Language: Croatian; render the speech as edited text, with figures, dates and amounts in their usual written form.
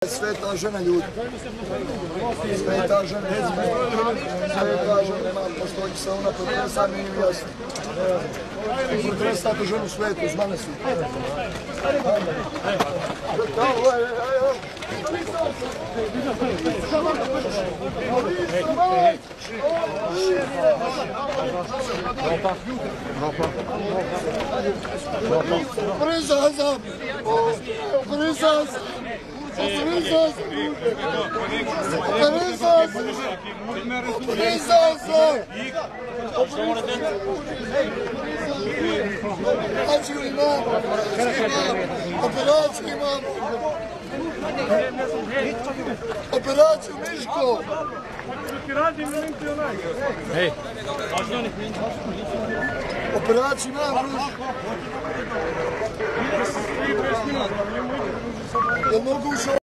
sveta žena ljudi. Sveta žena. Sveta žena, pošto će se ona potresati, nije mi jasno. Potresati ženu svetu, zmane su. Operaciju Miško! Operaciju imam, Ruš! Jel mogu